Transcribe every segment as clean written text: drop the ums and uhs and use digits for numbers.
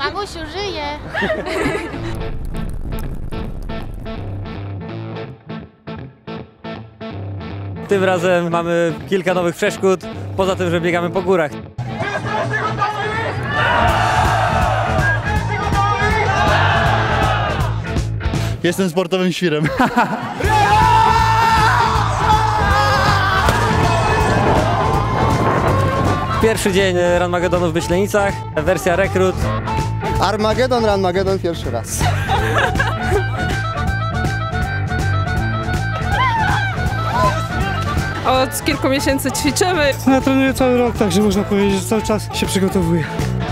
Magusiu żyje. Tym razem mamy kilka nowych przeszkód, poza tym, że biegamy po górach. Jestem sportowym świrem. Pierwszy dzień Runmagedonu w Myślenicach, wersja rekrut. Armagedon, Runmagedon pierwszy raz. Od kilku miesięcy ćwiczymy. Ja trenuję cały rok, także można powiedzieć, że cały czas się przygotowuję.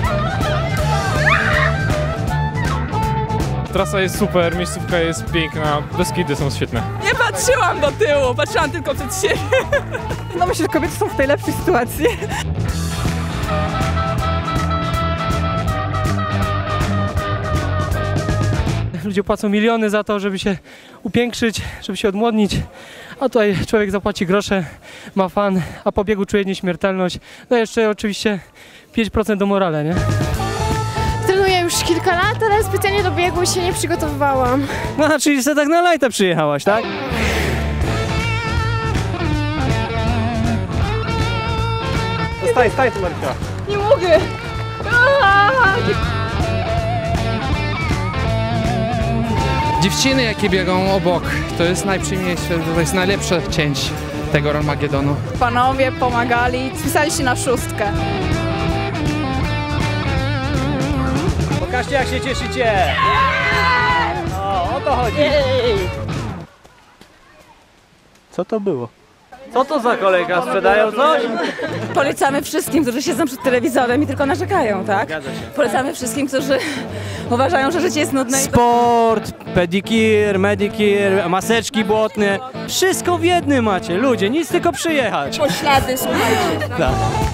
Trasa jest super, miejscówka jest piękna, deskidy są świetne. Nie patrzyłam do tyłu, patrzyłam tylko przed siebie. No myślę, że kobiety są w tej lepszej sytuacji. Ludzie płacą miliony za to, żeby się upiększyć, żeby się odmłodnić, a tutaj człowiek zapłaci grosze, ma fan, a po biegu czuje nieśmiertelność. No i jeszcze oczywiście 5% do morale, nie? Trenuję już kilka lat, ale specjalnie do biegu się nie przygotowywałam. No, czyli sobie tak na lajta przyjechałaś, tak? Staj tu, Marysia. Nie mogę. Dziewczyny, jakie biegą obok, to jest najprzyjemniejsze, to jest najlepsza część tego Runmagedonu. Panowie pomagali, spisali się na 6. Pokażcie, jak się cieszycie! O to chodzi! Co to było? Co to za kolega? Sprzedają coś? Polecamy wszystkim, którzy siedzą przed telewizorem i tylko narzekają, tak? Zgadza się. Polecamy wszystkim, którzy uważają, że życie jest nudne. Sport, pedikir, medikir, maseczki błotne. Wszystko w jednym macie, ludzie, nic tylko przyjechać. Poślady, słuchajcie. Tak.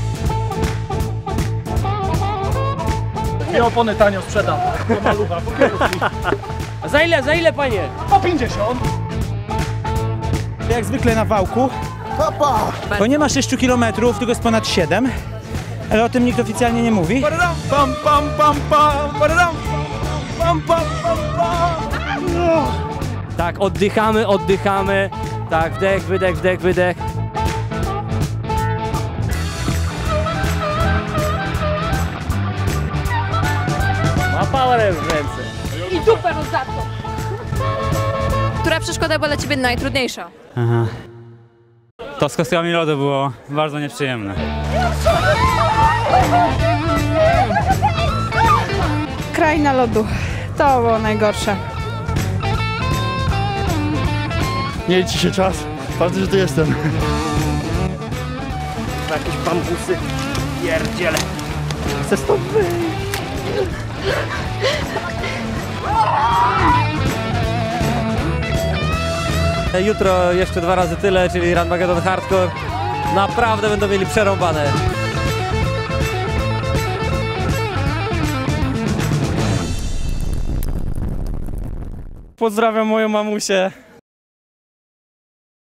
I opony tanio sprzedam. Malucha, Za ile panie? po 50. Jak zwykle na wałku. To nie ma 6 km, tylko jest ponad 7. Ale o tym nikt oficjalnie nie mówi. Tak, oddychamy, oddychamy. Tak, wdech, wydech, wdech, wydech. Ma power w ręce. I dupę rozdartą. Która przeszkoda była dla ciebie najtrudniejsza? Aha. To z kostkami lodu było bardzo nieprzyjemne. Kraina lodu. To było najgorsze. Nie liczy się czas. Ważne, że tu jestem. Jakieś bambusy. Pierdziele. Chcę stąd wyjść. Jutro jeszcze 2 razy tyle, czyli Runmagedon Hardcore. Naprawdę będą mieli przerąbane. Pozdrawiam moją mamusię.